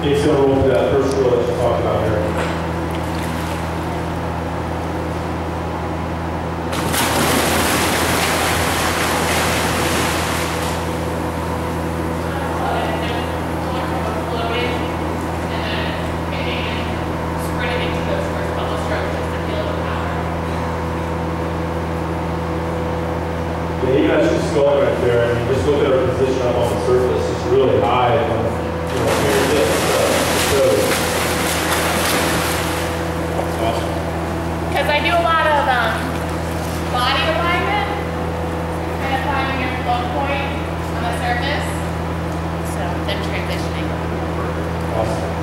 It's going to roll through that first roll that you talked about there. Yeah, you guys should skull right there. I mean, just look at our position up on the surface. It's really high. Awesome. Because I do a lot of body alignment, kind of finding your flow point on the surface. So then transitioning. Awesome.